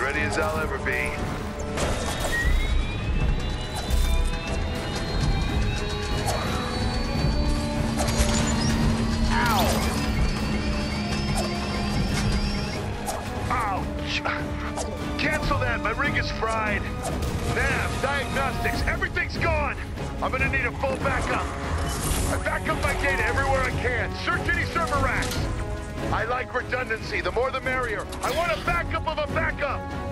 ready as I'll ever be. Ouch! Cancel that, my rig is fried. Nav, diagnostics, everything's gone. I'm gonna need a full backup. I back up my data everywhere I can. Search any server racks. I like redundancy, the more the merrier. I want a backup of a backup.